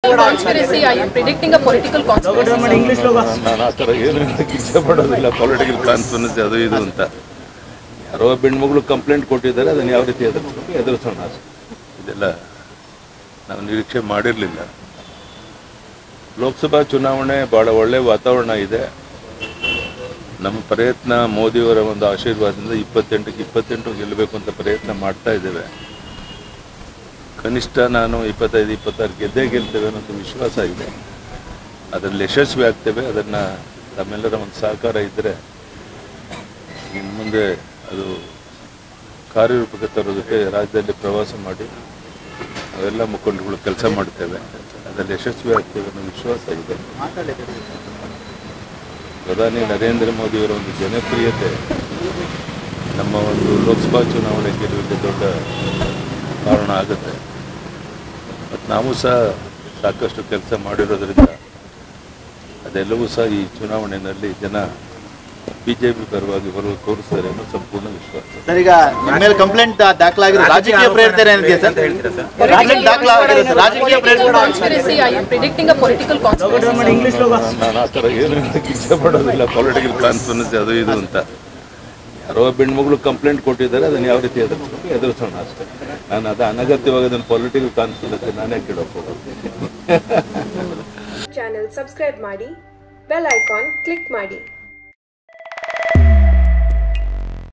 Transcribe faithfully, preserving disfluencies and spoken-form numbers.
conspiracy? Are you predicting a political conspiracy? ನಾನು ಆ ಥರ ಏನು ಇಚ್ಛೆ ಪಡೋದಿಲ್ಲ. ಪೊಲಿಟಿಕಲ್ ಕಾನ್ಸ್ಪಿರೆನ್ಸಿ ಅದು ಇದು ಅಂತ ಯಾರೋ ಹೆಣ್ಮಗಳು ಕಂಪ್ಲೇಂಟ್ ಕೊಟ್ಟಿದ್ದಾರೆ, ಅದನ್ನು ಯಾವ ರೀತಿ ಎದುರಿಸ್ಬೇಕು ಎದುರಿಸೋಣ ಅಷ್ಟೇ. ಇದೆಲ್ಲ ನಾವು ನಿರೀಕ್ಷೆ ಮಾಡಿರಲಿಲ್ಲ. ಲೋಕಸಭಾ ಚುನಾವಣೆ ಭಾಳ ಒಳ್ಳೆಯ ವಾತಾವರಣ ಇದೆ. ನಮ್ಮ ಪ್ರಯತ್ನ ಮೋದಿಯವರ ಒಂದು ಆಶೀರ್ವಾದದಿಂದ ಇಪ್ಪತ್ತೆಂಟಕ್ಕೆ ಇಪ್ಪತ್ತೆಂಟು ಗೆಲ್ಲಬೇಕು ಅಂತ ಪ್ರಯತ್ನ ಮಾಡ್ತಾ ಇದ್ದೇವೆ. ಕನಿಷ್ಠ ನಾನು ಇಪ್ಪತ್ತೈದು ಇಪ್ಪತ್ತಾರು ಗೆದ್ದೇ ಗೆಲ್ತೇವೆ ಅನ್ನೋದು ವಿಶ್ವಾಸ ಇದೆ. ಅದರಲ್ಲಿ ಯಶಸ್ವಿ ಆಗ್ತೇವೆ. ಅದನ್ನು ತಮ್ಮೆಲ್ಲರ ಒಂದು ಸಹಕಾರ ಇದ್ದರೆ ಇನ್ನು ಮುಂದೆ ಅದು ಕಾರ್ಯರೂಪಕ್ಕೆ ತರೋದಕ್ಕೆ ರಾಜ್ಯದಲ್ಲಿ ಪ್ರವಾಸ ಮಾಡಿ ಅವೆಲ್ಲ ಮುಖಂಡಗಳು ಕೆಲಸ ಮಾಡ್ತೇವೆ. ಅದರಲ್ಲಿ ಯಶಸ್ವಿ ಆಗ್ತೇವೆ ಅನ್ನೋ ವಿಶ್ವಾಸ ಇದೆ. ಪ್ರಧಾನಿ ನರೇಂದ್ರ ಮೋದಿಯವರ ಒಂದು ಜನಪ್ರಿಯತೆ ನಮ್ಮ ಒಂದು ಲೋಕಸಭಾ ಚುನಾವಣೆ ಗೆಲುವಿಗೆ ದೊಡ್ಡ ಕಾರಣ ಆಗುತ್ತೆ. ಮತ್ತು ನಾವು ಸಹ ಸಾಕಷ್ಟು ಕೆಲಸ ಮಾಡಿರೋದ್ರಿಂದ ಅದೆಲ್ಲವೂ ಸಹ ಈ ಚುನಾವಣೆಯಲ್ಲಿ ಜನ ಬಿಜೆಪಿ ಪರವಾಗಿ ಬರುವ ತೋರಿಸ್ತಾರೆ ಅನ್ನೋ ಸಂಪೂರ್ಣ ವಿಶ್ವಾಸ. ಸರ್, ಈಗ ನಿಮ್ಮ ಮೇಲೆ ಕಂಪ್ಲೇಂಟ್ ದಾಖಲಾಗಿರೋ ರಾಜಕೀಯ ಪ್ರೇರಿತರೆ ಏನಿದೆ ಸರ್? ಕಂಪ್ಲೇಂಟ್ ದಾಖಲಾಗಿರೋ ರಾಜಕೀಯ conspiracy? Are you predicting a political conspiracy? ನಾನು ಆ ಥರ ಏನು ಇಚ್ಛೆ ಪಡೋದಿಲ್ಲ. ಪೊಲಿಟಿಕಲ್ ಕಾನ್ಸ್ಪಿರೆನ್ಸಿ ಅದು ಇದು ಅಂತ ಯಾರೋ ಹೆಣ್ಮಗಳು ಕಂಪ್ಲೇಂಟ್ ಕೊಟ್ಟಿದ್ದಾರೆ, ಅದನ್ನು ಯಾವ ರೀತಿ ಎದುರಿಸ್ಬೇಕು ಎದುರಿಸೋಣ ಅಷ್ಟೇ. ನಾನು ಅದು ಅನಗತ್ಯವಾಗಿ ಅದನ್ನು ಪೊಲಿಟಿಕಲ್ ಕಾನ್ಸ್ಪಿರೆನ್ಸಿ ನಾನೇ ಕೇಳೋಕೆ ಹೋಗೋದು. ಚಾನೆಲ್ ಸಬ್ಸ್ಕ್ರೈಬ್ ಮಾಡಿ, ಬೆಲ್ ಐಕಾನ್ ಕ್ಲಿಕ್ ಮಾಡಿ.